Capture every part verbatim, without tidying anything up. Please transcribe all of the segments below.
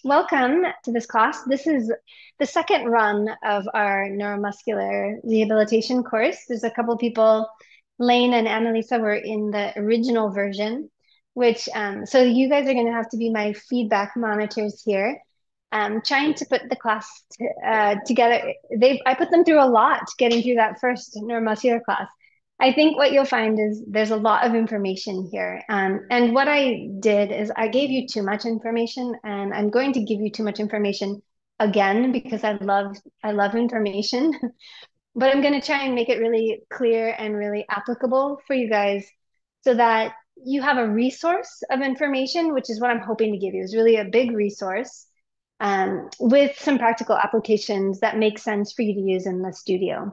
welcome to this class. This is the second run of our neuromuscular rehabilitation course. There's a couple people, Lane and Annalisa, were in the original version, which, um, so you guys are going to have to be my feedback monitors here. Um, trying to put the class t uh, together. They, I put them through a lot getting through that first neuromuscular class. I think what you'll find is there's a lot of information here. Um, and what I did is I gave you too much information, and I'm going to give you too much information again because I love I love information, but I'm going to try and make it really clear and really applicable for you guys so that you have a resource of information, which is what I'm hoping to give you, is really a big resource um, with some practical applications that make sense for you to use in the studio.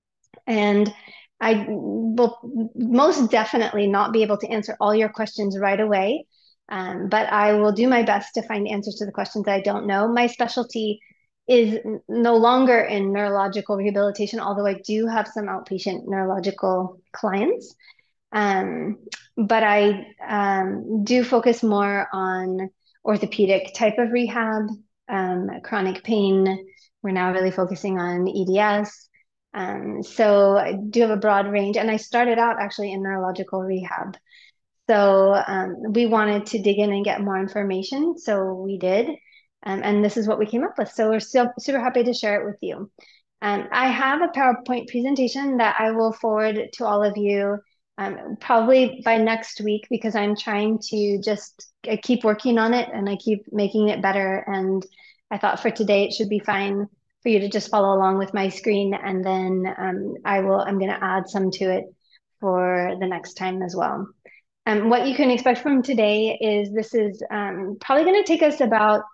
And I will most definitely not be able to answer all your questions right away, um, but I will do my best to find answers to the questions I don't know. My specialty is no longer in neurological rehabilitation, although I do have some outpatient neurological clients. Um, but I um, do focus more on orthopedic type of rehab, um, chronic pain. We're now really focusing on E D S. Um, so I do have a broad range, and I started out actually in neurological rehab. So um, we wanted to dig in and get more information, so we did, um, and this is what we came up with. So we're so, super happy to share it with you. Um, I have a PowerPoint presentation that I will forward to all of you um, probably by next week because I'm trying to just I keep working on it and I keep making it better. And I thought for today it should be fine for you to just follow along with my screen, and then um, I will I'm going to add some to it for the next time as well. Um, what you can expect from today is this is um, probably going to take us about,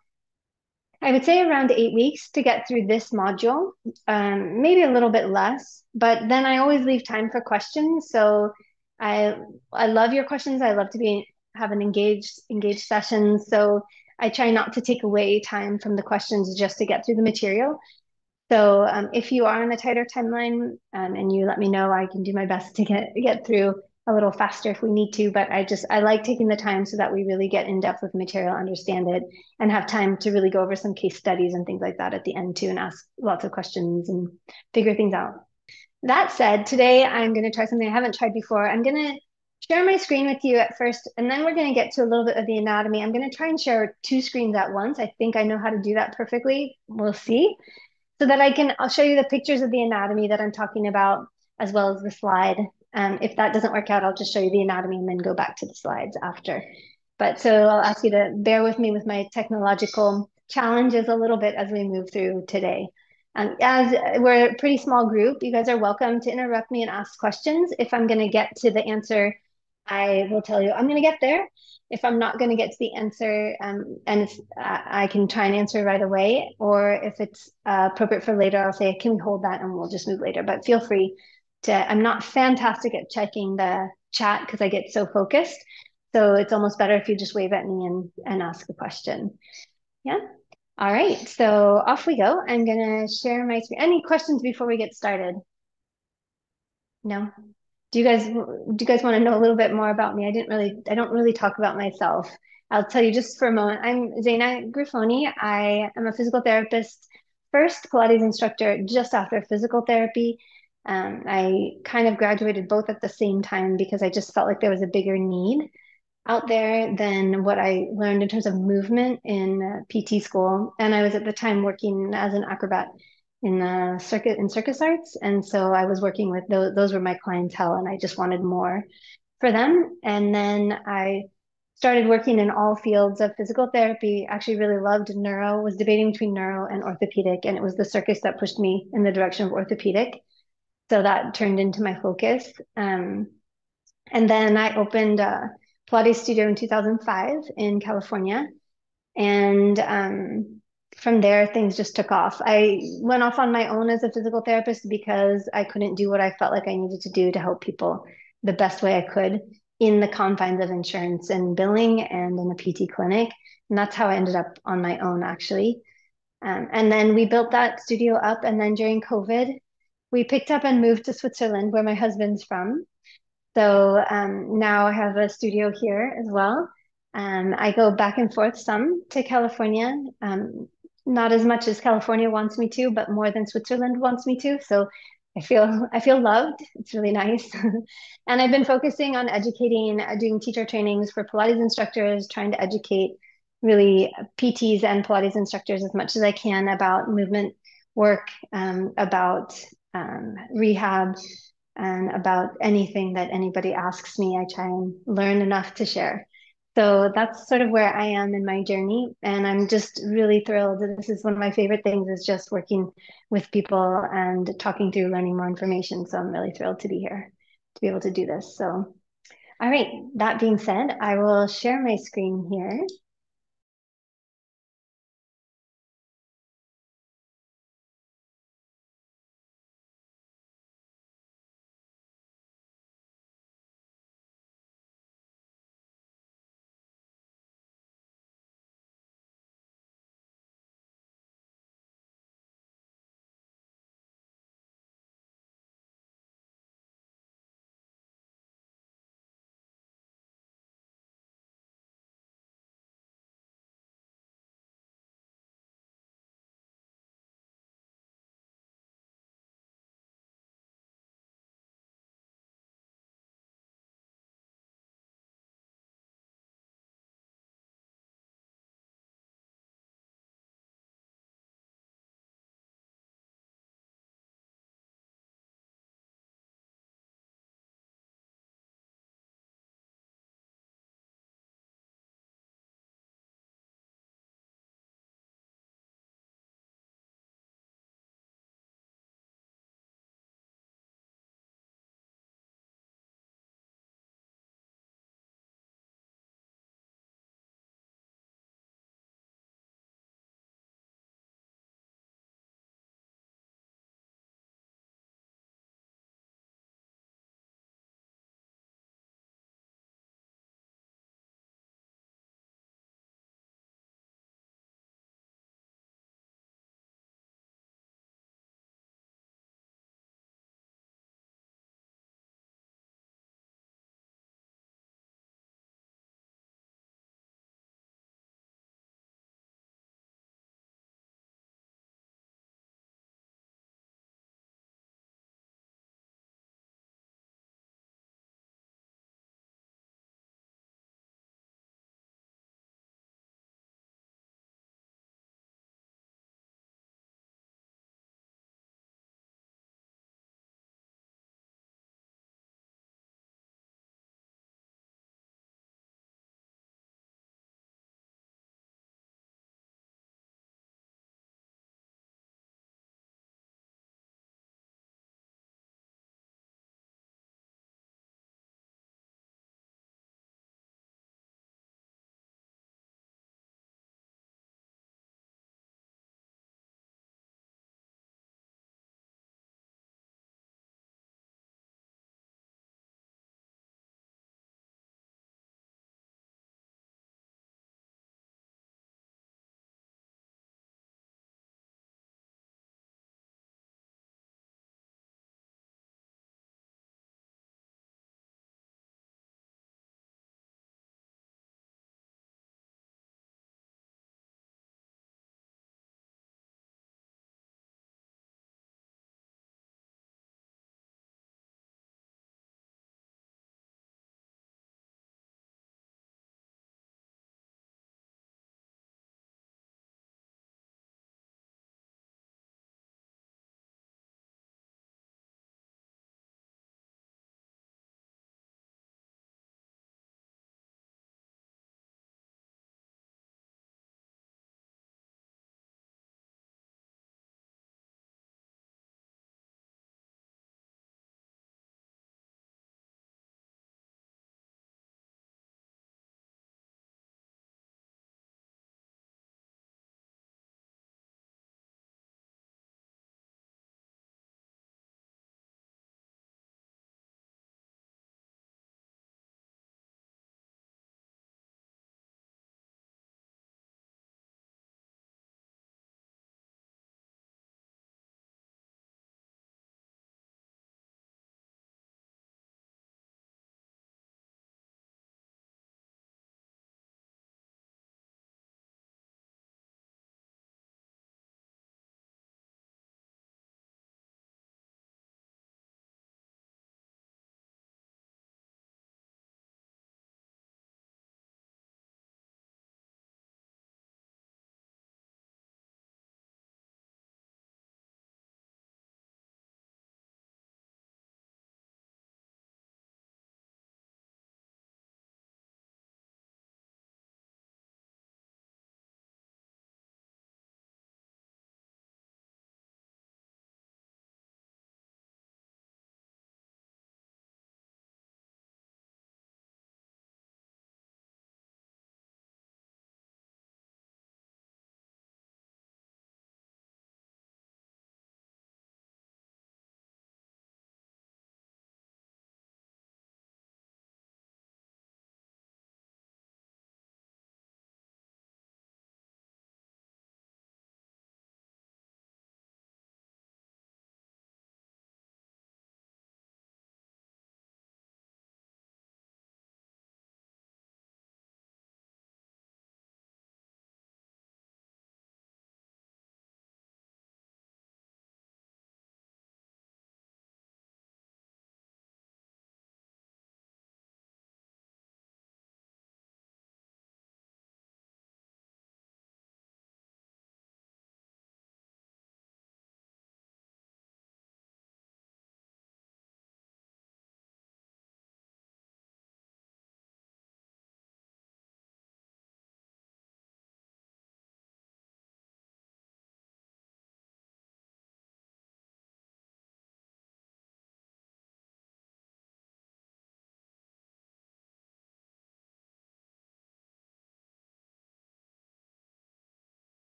I would say, around eight weeks to get through this module, um, maybe a little bit less, but then I always leave time for questions. So I I love your questions. I love to be have an engaged engaged session. So I try not to take away time from the questions just to get through the material. So um, if you are on a tighter timeline um, and you let me know, I can do my best to get get through a little faster if we need to. But I just I like taking the time so that we really get in depth with the material, understand it, and have time to really go over some case studies and things like that at the end too, and ask lots of questions and figure things out. That said, today I'm going to try something I haven't tried before. I'm going to share my screen with you at first, and then we're going to get to a little bit of the anatomy. I'm going to try and share two screens at once. I think I know how to do that perfectly. We'll see so that I can, I'll show you the pictures of the anatomy that I'm talking about, as well as the slide. Um, if that doesn't work out, I'll just show you the anatomy and then go back to the slides after. But so I'll ask you to bear with me with my technological challenges a little bit as we move through today. Um, as we're a pretty small group, you guys are welcome to interrupt me and ask questions. If I'm going to get to the answer, I will tell you I'm going to get there. If I'm not going to get to the answer, um, and it's, uh, I can try and answer right away, or if it's uh, appropriate for later, I'll say, can we hold that and we'll just move later. But feel free to, I'm not fantastic at checking the chat because I get so focused. So it's almost better if you just wave at me and, and ask a question. Yeah. All right. So off we go. I'm going to share my screen. Any questions before we get started? No? Do you guys do you guys want to know a little bit more about me? I didn't really I don't really talk about myself. I'll tell you just for a moment. I'm Zaina Grifoni. I am a physical therapist, first Pilates instructor just after physical therapy. Um, I kind of graduated both at the same time because I just felt like there was a bigger need out there than what I learned in terms of movement in uh, P T school. And I was at the time working as an acrobat in the circuit in circus arts, and so I was working with those. Those were my clientele, and I just wanted more for them. And then I started working in all fields of physical therapy. Actually, really loved neuro. Was debating between neuro and orthopedic, and it was the circus that pushed me in the direction of orthopedic. So that turned into my focus. Um, and then I opened a Pilates studio in two thousand five in California, and um, from there, things just took off. I went off on my own as a physical therapist because I couldn't do what I felt like I needed to do to help people the best way I could in the confines of insurance and billing and in a P T clinic. And that's how I ended up on my own, actually. Um, and then we built that studio up. And then during COVID, we picked up and moved to Switzerland, where my husband's from. So um, now I have a studio here as well. Um, I go back and forth some to California, um, not as much as California wants me to, but more than Switzerland wants me to. So I feel I feel loved. It's really nice. And I've been focusing on educating, uh, doing teacher trainings for Pilates instructors, trying to educate really P Ts and Pilates instructors as much as I can about movement work, um, about um, rehab, and about anything that anybody asks me. I try and learn enough to share. So that's sort of where I am in my journey. And I'm just really thrilled. This is one of my favorite things is just working with people and talking through learning more information. So I'm really thrilled to be here to be able to do this. So, all right, that being said, I will share my screen here.